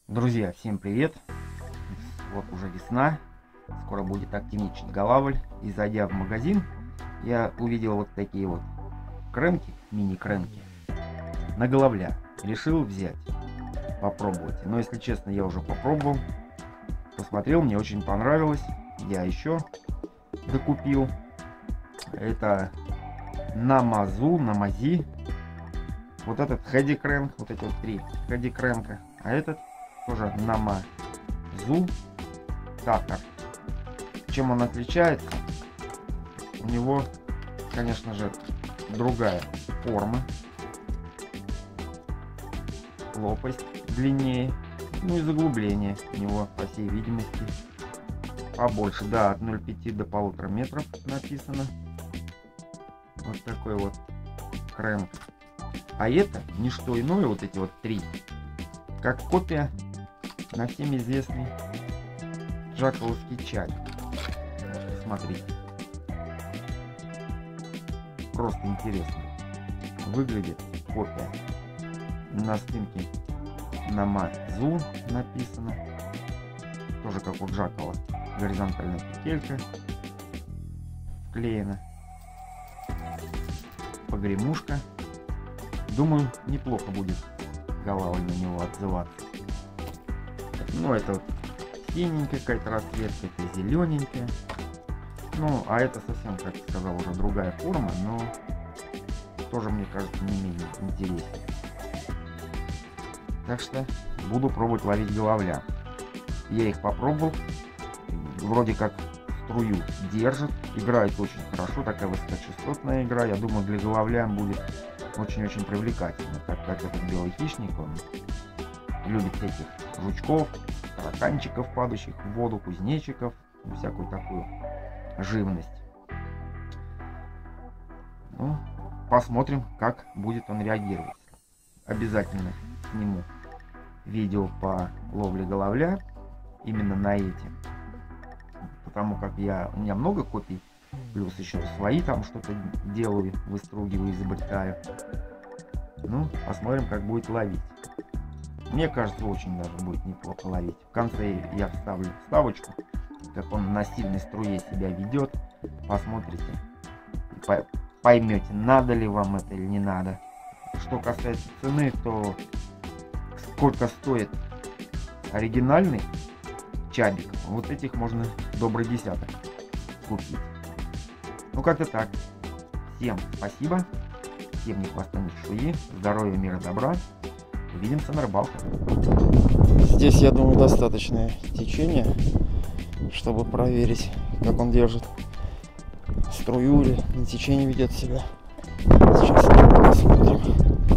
Друзья, всем привет! Вот уже весна, скоро будет активничать голавль. И зайдя в магазин, я увидел вот такие вот кренки, мини-кренки на голавля. Решил взять, попробовать. Но если честно, я уже попробовал, посмотрел, мне очень понравилось. Я еще докупил. Это Намази. Вот этот Хэдди кренк, вот эти вот три Хэдди кренка, а этот тоже Намазу Татар. Чем он отличается? У него, конечно же, другая форма, лопасть длиннее, ну и заглубление у него, по всей видимости, побольше. Да, от 0,5 до 1,5 метров написано. Вот такой вот кренк. А это не что иное, вот эти вот три, как копия на всем известный джаковский чай. Смотрите. Просто интересно. Выглядит копия. На спинке Намазу написано. Тоже как у Джакова. Горизонтальная петелька вклеена. Погремушка. Думаю, неплохо будет голавль на него отзываться. Ну, это вот синенькая какая-то расцветка, это зелененькая. Ну, а это совсем, как сказал, уже другая форма, но тоже, мне кажется, не менее интереснее. Так что буду пробовать ловить голавля. Я их попробовал. Вроде как струю держит. Играет очень хорошо. Такая высокочастотная игра. Я думаю, для голавля будет очень-очень привлекательно, так как этот белый хищник, он любит всяких жучков, тараканчиков, падающих в воду, кузнечиков, всякую такую живность. Ну, посмотрим, как будет он реагировать. Обязательно сниму видео по ловле голавля именно на эти, потому как у меня много копий, плюс еще свои там что-то делаю, выстругиваю, изобретаю. Ну, посмотрим, как будет ловить. Мне кажется, очень даже будет неплохо ловить. В конце я вставлю вставочку, как он на сильной струе себя ведет. Посмотрите, поймете, надо ли вам это или не надо. Что касается цены, то сколько стоит оригинальный чабик, вот этих можно добрый десяток купить. Ну, как-то так. Всем спасибо. Всем не хвоста, не чешуи. Здоровья, мира, добра. Увидимся на рыбалке. Здесь, я думаю, достаточное течение, чтобы проверить, как он держит струю или на течение ведет себя. Сейчас посмотрим.